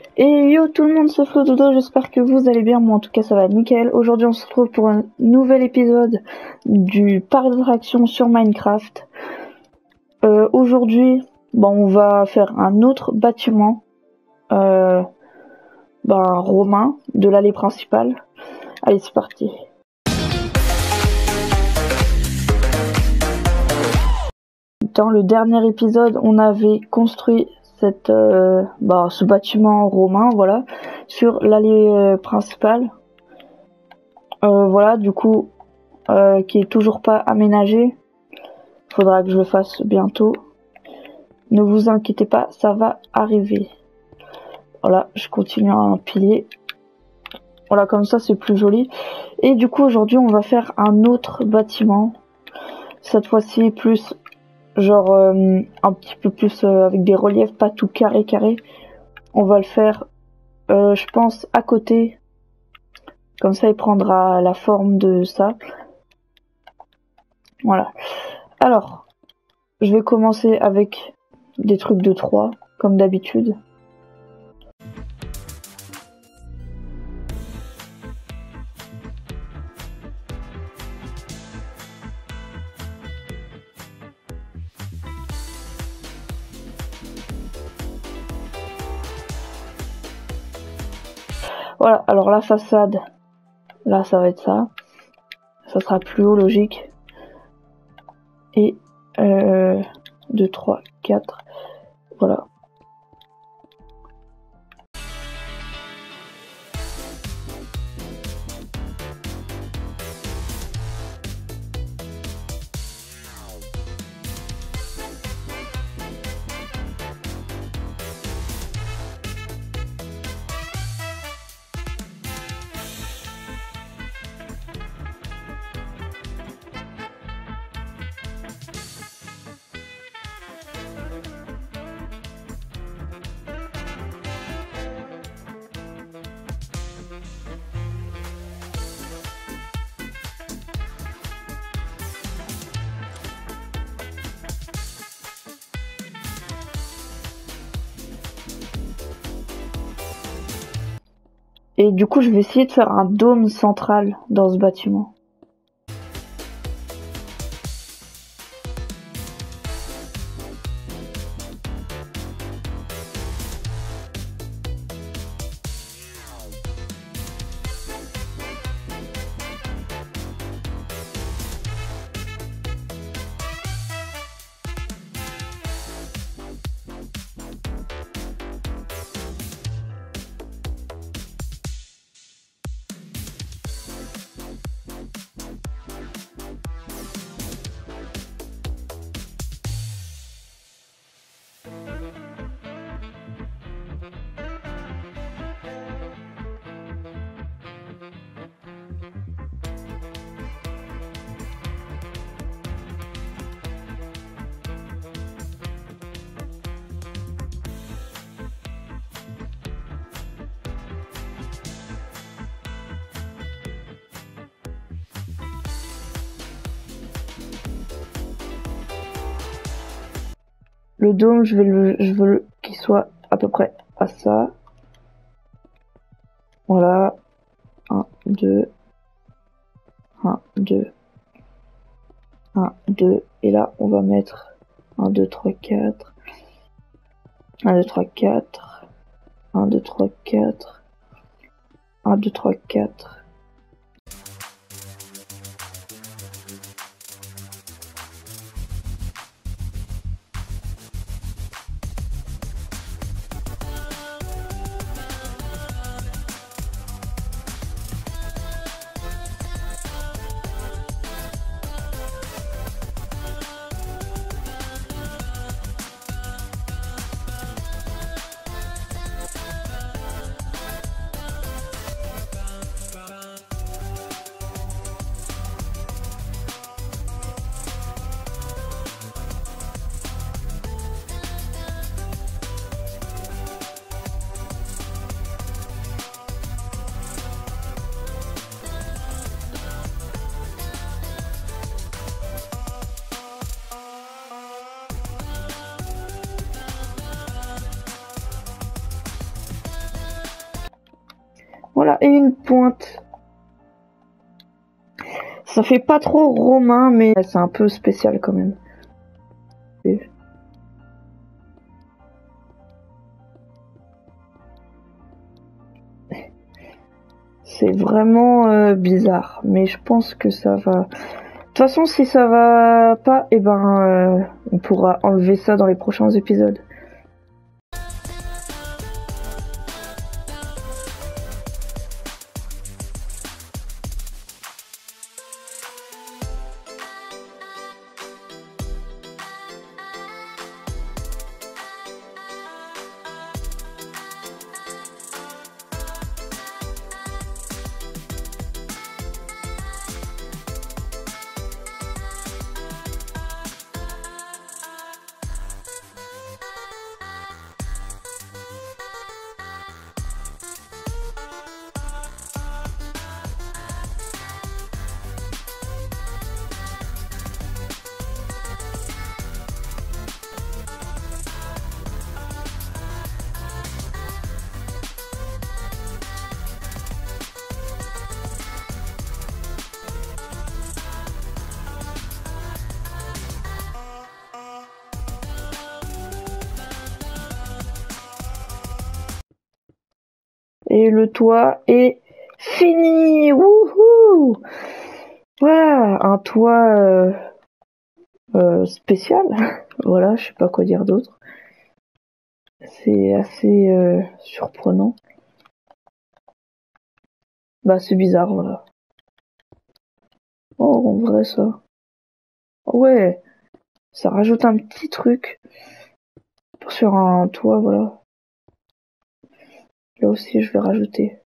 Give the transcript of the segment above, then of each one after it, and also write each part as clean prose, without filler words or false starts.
Et yo tout le monde, c'est Flo Dodo, j'espère que vous allez bien, moi en tout cas ça va nickel. Aujourd'hui on se retrouve pour un nouvel épisode du parc d'attractions sur Minecraft. Aujourd'hui, on va faire un autre bâtiment romain de l'allée principale. Allez, c'est parti. Dans le dernier épisode, on avait construit ce bâtiment romain, voilà, sur l'allée principale. Voilà, du coup, qui est toujours pas aménagé. Faudra que je le fasse bientôt. Ne vous inquiétez pas, ça va arriver. Voilà, je continue à empiler. Voilà, comme ça c'est plus joli. Et du coup, aujourd'hui, on va faire un autre bâtiment. Cette fois-ci, plus genre un petit peu plus avec des reliefs, pas tout carré. On va le faire, je pense, à côté. Comme ça, il prendra la forme de ça. Voilà. Alors, je vais commencer avec des trucs de 3, comme d'habitude. Voilà, alors la façade, là ça va être ça. Ça sera plus haut, logique. Et 2, 3, 4, voilà. Et du coup, je vais essayer de faire un dôme central dans ce bâtiment. Le dôme, je veux qu'il soit à peu près à ça. Voilà. 1, 2. 1, 2. 1, 2. Et là, on va mettre 1, 2, 3, 4. 1, 2, 3, 4. 1, 2, 3, 4. 1, 2, 3, 4. Voilà, et une pointe. Ça fait pas trop romain, mais c'est un peu spécial quand même. C'est vraiment bizarre, mais je pense que ça va. De toute façon, si ça va pas, eh ben, on pourra enlever ça dans les prochains épisodes. Et le toit est fini. Wouhou! Voilà, un toit spécial. Voilà, je sais pas quoi dire d'autre. C'est assez surprenant. Bah, c'est bizarre, voilà. Oh, en vrai, ça. Ouais, ça rajoute un petit truc sur un toit, voilà. Là aussi, je vais rajouter.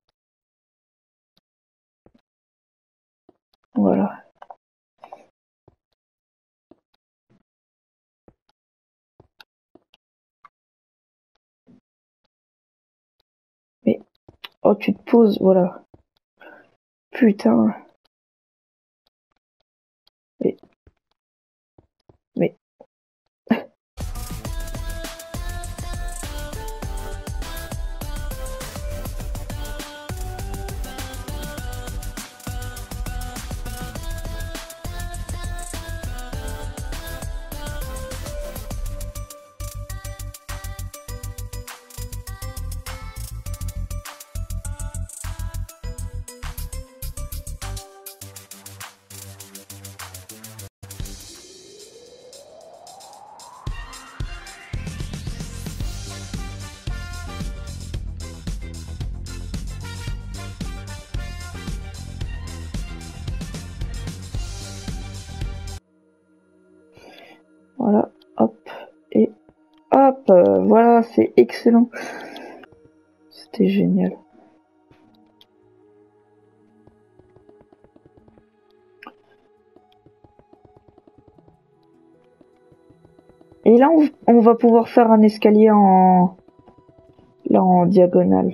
Voilà. Mais, oh, tu te poses, voilà. Putain. Mais. Voilà, hop, et hop, voilà, c'est excellent. C'était génial. Et là, on va pouvoir faire un escalier en diagonale.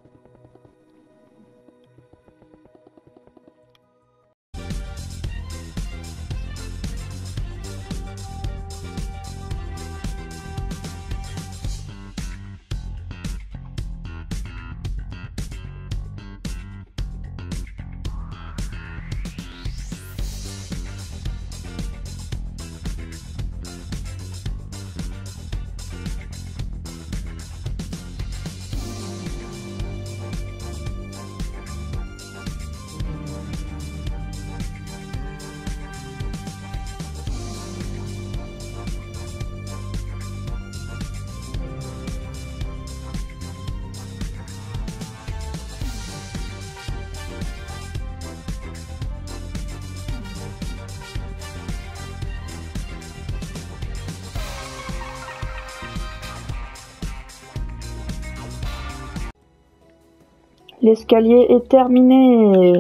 L'escalier est terminé.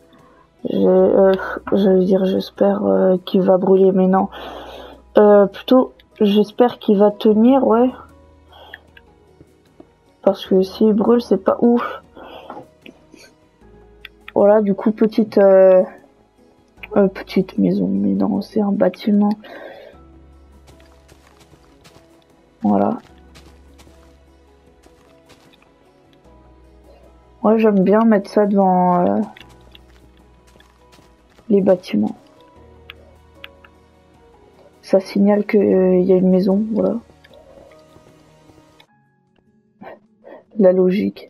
Je veux dire, j'espère qu'il va brûler, mais non. Plutôt, j'espère qu'il va tenir, ouais. Parce que s'il brûle, c'est pas ouf. Voilà, du coup, petite maison. Mais non, c'est un bâtiment. Voilà. Moi j'aime bien mettre ça devant les bâtiments. Ça signale qu'il y a une maison, voilà. La logique.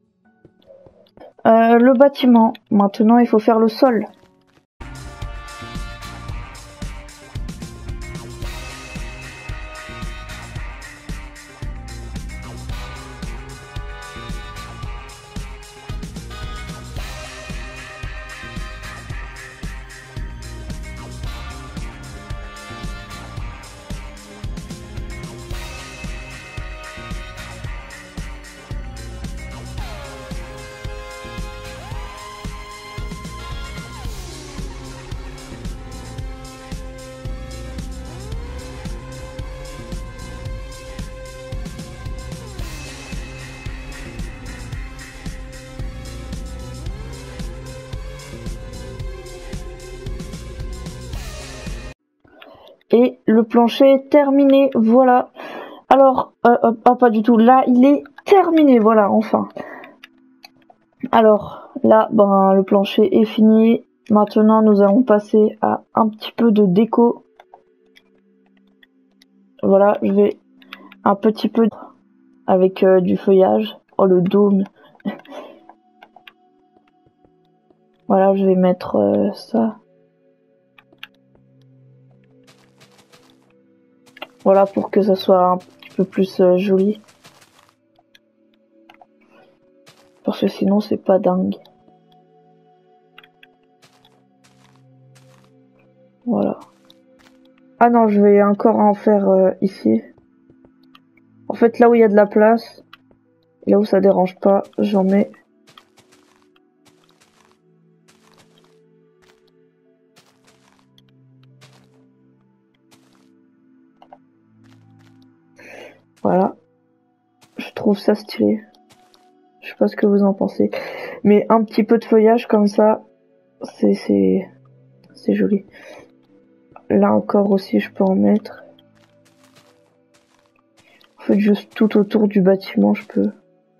Le bâtiment. Maintenant, il faut faire le sol. Et le plancher est terminé, voilà. Alors, pas du tout, là il est terminé, voilà, enfin. Alors, là, ben, le plancher est fini. Maintenant, nous allons passer à un petit peu de déco. Voilà, je vais un petit peu avec du feuillage. Oh, le dôme. Voilà, je vais mettre ça. Voilà, pour que ça soit un petit peu plus joli. Parce que sinon, c'est pas dingue. Voilà. Ah non, je vais encore en faire ici. En fait, là où il y a de la place, et là où ça dérange pas, j'en mets. Voilà. Je trouve ça stylé. Je sais pas ce que vous en pensez. Mais un petit peu de feuillage comme ça, c'est joli. Là encore aussi, je peux en mettre. En fait, juste tout autour du bâtiment, je peux.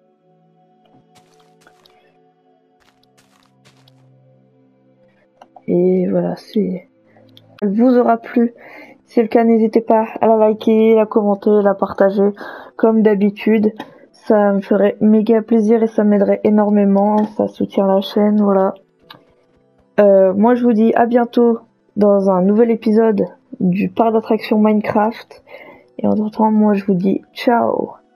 Et voilà, elle vous aura plu. Si c'est le cas, n'hésitez pas à la liker, la commenter, la partager, comme d'habitude. Ça me ferait méga plaisir et ça m'aiderait énormément. Ça soutient la chaîne, voilà. Moi, je vous dis à bientôt dans un nouvel épisode du parc d'attractions Minecraft. Et en attendant, moi, je vous dis ciao.